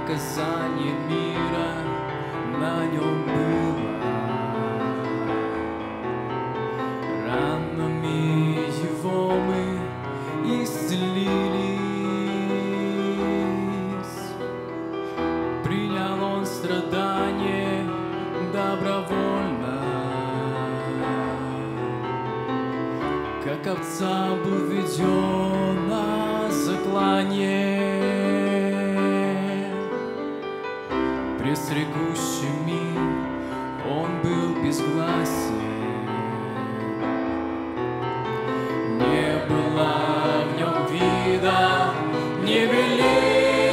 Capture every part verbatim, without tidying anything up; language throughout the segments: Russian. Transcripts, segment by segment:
наказание мира на нем было. Ранами его мы исцелились. Принял он страдания добровольно, как овца был веден на заклание. Пресрекущими он был безгласен, не было в нем вида, не величия.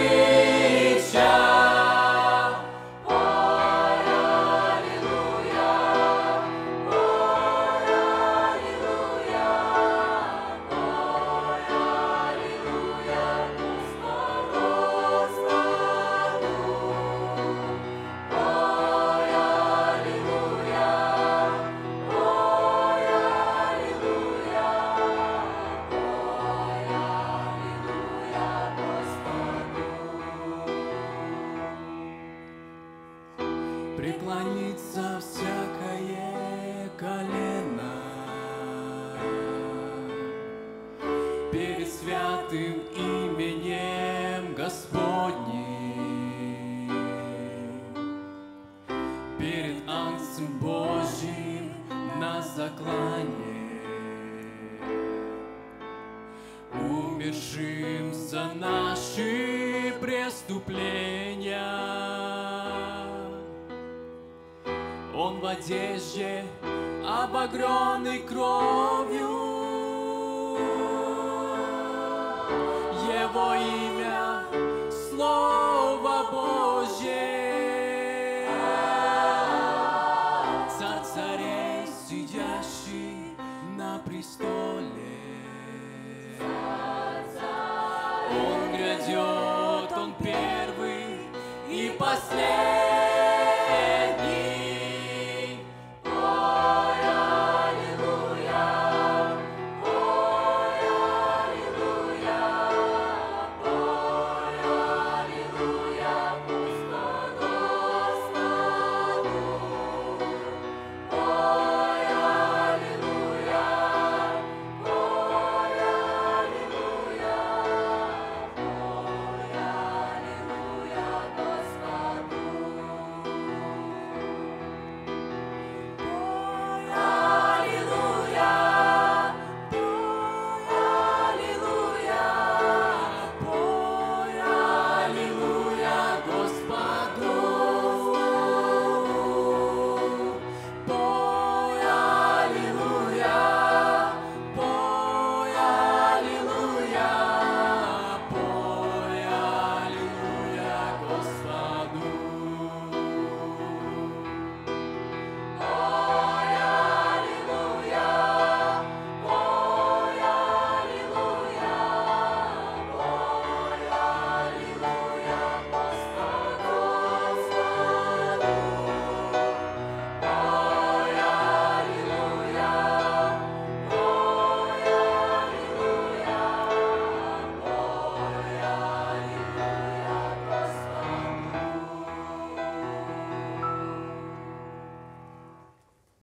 Преклонится всякое колено перед святым именем Господним, перед Агнцем Божьим на заклане, умершим за наши преступления. Он в одежде, обогренный кровью, Его имя — Слово Божье. Царь царей, сидящий на престоле, Он грядет, Он первый и последний.